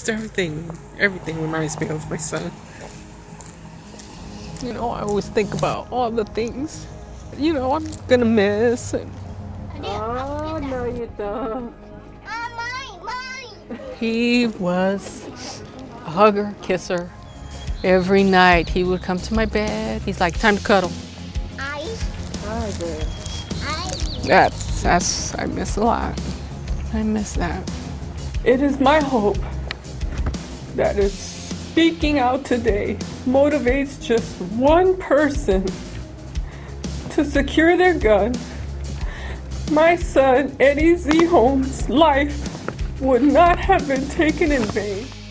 Just everything reminds me of my son. You know, I always think about all the things, you know, I'm gonna miss. And oh, no you don't. Mine. He was a hugger, kisser. Every night he would come to my bed. He's like, time to cuddle. That's, I miss a lot. I miss that. It is my hope that speaking out today motivates just one person to secure their gun. My son, Eddie Z. Holmes' life would not have been taken in vain.